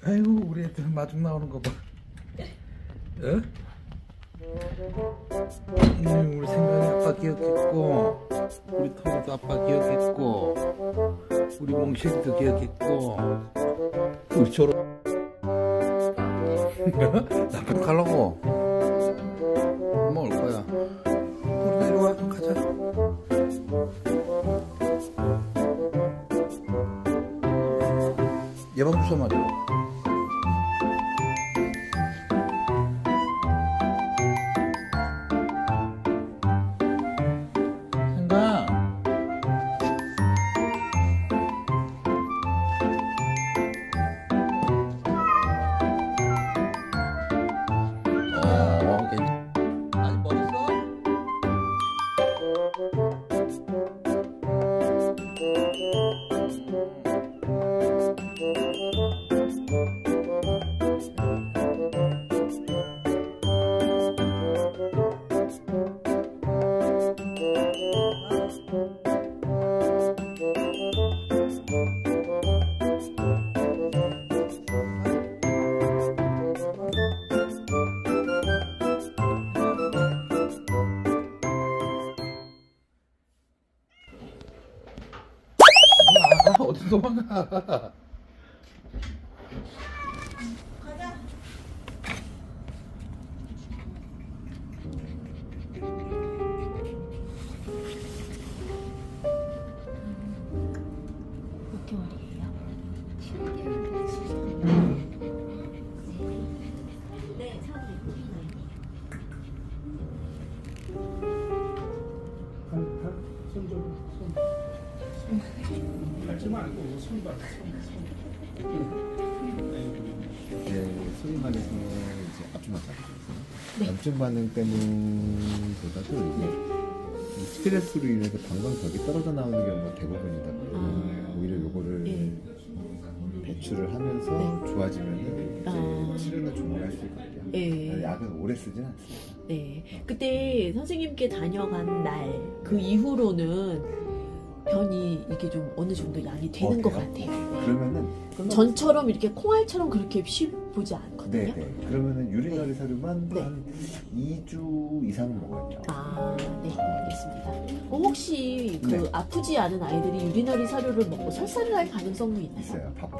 아이고 우리 애들 마중 나오는 거 봐. 어? 우리 생각이 아빠 기억했고, 우리 토르도 아빠 기억했고, 우리 몽실이도 기억했고, 우리 초록 나쁜 가려고. 엄마 올 거야. 우리도 이리 와, 좀 가자. 예방주사 맞아. 어디 도망가? 가자. 몇 개월이에요? 7개월. 네, 밟지 말고 손발. 네, 소위 말해서 이제 압축마찰이거든요. 네. 염증 반응 때문보다도 이제 이 스트레스로 인해서 방광벽이 떨어져 나오는 경우가 대부분이다 보니까 오히려 요거를 배출을 하면서 좋아지면은 이제 치료는 좀 오래 할 수 있거든요. 네. 약은 오래 쓰진 않습니다. 네. 그때 선생님께 다녀간 날 그 이후로는 변이 이게 좀 어느 정도 양이 되는 것 같아요. 네. 그러면은 전처럼 이렇게 콩알처럼 그렇게 보지 않거든요. 네. 그러면은 유리너리 사료만 네. 한 2주 이상은 먹어야죠. 아, 네, 알겠습니다. 혹시 그 네. 아프지 않은 아이들이 유리너리 사료를 먹고 설사를 할 가능성이 있나요? 있어요. 바빠.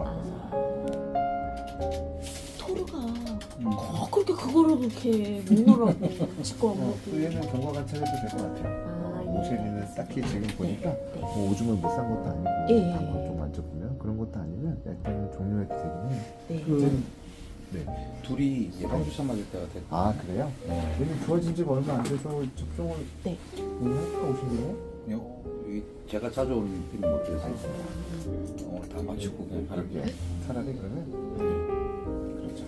토르가 그렇게 그거를 그렇게 먹느라고 지꺼 안 먹고. 또 얘는 경과 관찰해도 될 것 같아요. 몽쉘이는 딱히 지금 보니까 뭐 오줌을 못 싼 것도 아니고 방광 좀 만져보면 그런 것도 아니면 일단은 종료해도 되긴 해요. 네. 둘이 예방주사 맞을 때가 됐고. 아 그래요? 네. 얘는 좋아진 지 얼마 안 돼서 접종을 오늘 할까 오신 거예요? 제가 자주 오는 빈 못 돼서 오늘 다 마치고 그냥 가는 게. 차라리 그러면 그렇죠.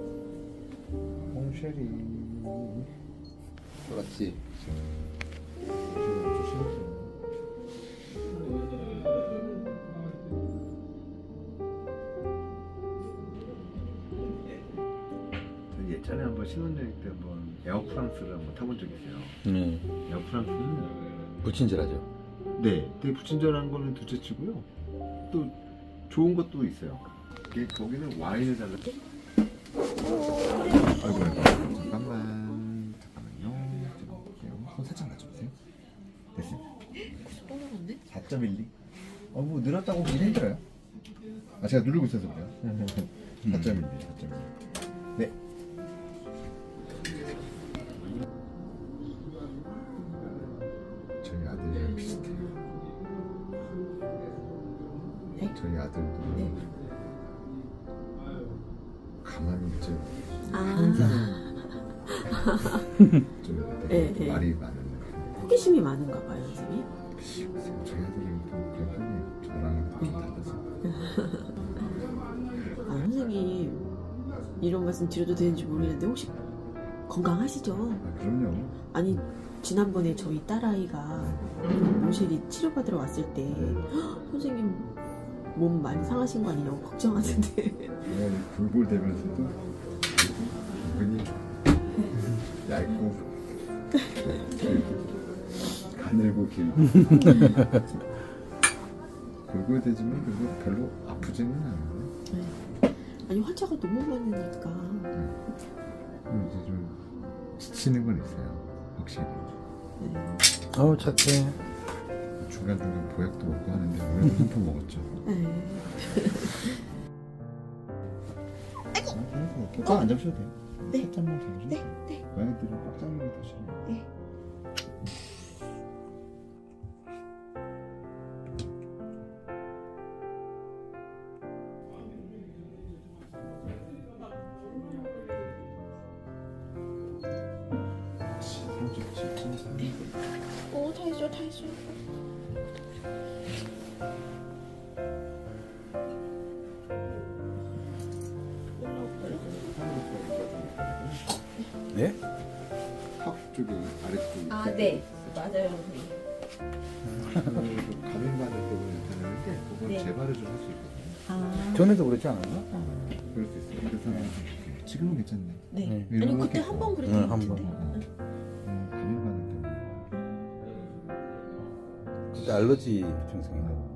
몽쉘이 그렇지. 예전에 한번 신혼여행 때 한번 에어프랑스를 한번 타본 적이 있어요. 네. 에어프랑스는 불친절하죠. 네, 되게 불친절한 거는 둘째치고요. 또 좋은 것도 있어요. 거기는 와인을 잘라. 아이고 잠깐만요. 제가 볼게요. 손 살짝 낮춰보세요. 됐습니다. 4.12. 뭐 늘었다고 보기 힘들어요. 제가 누르고 있어서 그래요. 4.12. 네. 저희 아들이랑 비슷해요. 네? 저희 아들도 가만히 이제 좀 되게 말이 많은 호기심이 많은가 봐요, 선생님. 저희 아들은 또 그런 편이에요. 저랑은 좀 달라서. 선생님 이런 말씀 드려도 되는지 모르겠는데 혹시 건강하시죠? 그럼요. 아니 지난번에 저희 딸아이가 몽쉘이 치료받으러 왔을 때 선생님 몸 많이 상하신 거 아니냐고 걱정하는데 굴굴대면서도 은근히 얇고 가늘고 길고 굴굴대지만 그거 별로 아프지는 않아요. 아니 환자가 너무 많으니까. 이제 좀 지치는 건 있어요. 확실히. 어우 착해. 중간중간 보약도 먹고 하는데 오늘 한 푼 먹었죠. 꽉 안 잡으셔도 돼요. 네. 살짝만 잡으셔도 돼요. 네. 고양이들은 꽉 잡는 게 더 싫어요. 네. 오, 다 해줘, 다 해줘. 네? 턱 쪽에 아래쪽에. 아, 네. 맞아요, 선생님. 가면 받을 때문에 나타나는데 그건 네. 재발을 좀 할 수 있거든요. 아, 전에도 그랬지 않았나? 그럴 수 있어요. 그래서 지금은 괜찮네. 네. 네. 아니, 이렇게 그때 한 번 그랬던 네, 것 한 같은데. 가면 받을 때문에. 그때 알러지 증상이네.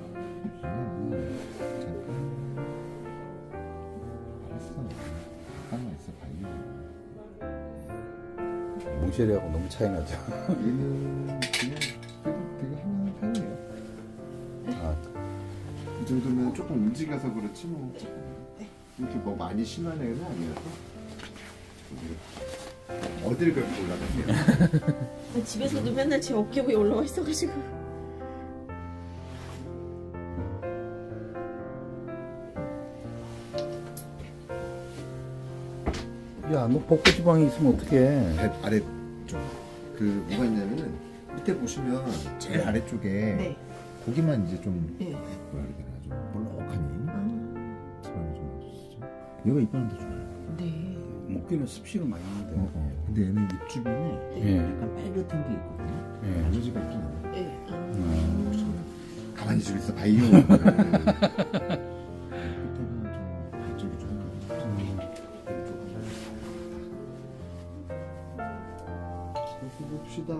몽쉘이하고 너무 차이 나죠. 얘는 그냥 그래도 되게 하는 편이에요. 아, 이 정도면 조금 움직여서 그렇지 뭐. 이렇게 뭐 많이 심한 애는 아니어서. 어딜 그렇게 올라가세요? 집에서도 맨날 제 어깨 위에 올라와 있어가지고. 야, 너 복부 지방이 있으면 어떡해? 배 아래쪽. 그 뭐가 있냐면은 밑에 보시면 제일 아래쪽에 네. 고기만 이제 좀 네. 뭐라 해야 되나 좀 볼록하니 아, 지방이 좀 많으시죠. 얘가 입안도 좋아요. 네. 먹기는 습식을 많이 하는데. 근데 얘는 입 주변에 예. 약간 빨갛은 게 있거든요. 예. 알러지가 있긴 해요. 네. 아. 가만히 좀 있어 봐요. 끝에는 좀 발전이 좀 봅시다.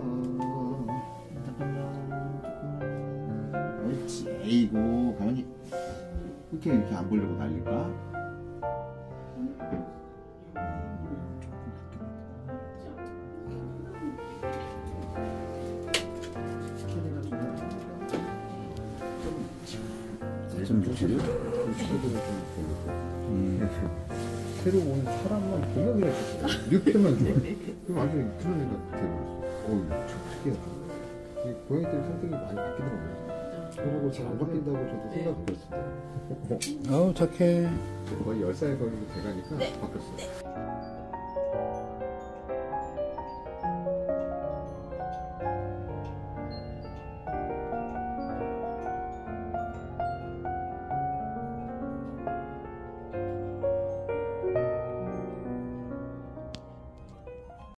잠깐만. 옳지. 에이고 가만히. 이렇게 안 보려고 난릴까? 좀 주시죠? 새로 온 사람만 보면 그냥 이렇게만 좋아. 그럼 완전히 그런 애가 돼버렸어. 어우, 참 특이하다. 이 고양이들 성격이 많이 바뀌더라고요. 그러고 잘 안 바뀐다고 저도 생각을 했을 때. 어우 착해. 거의 10살 거리로 돼가니까 바뀌었어요.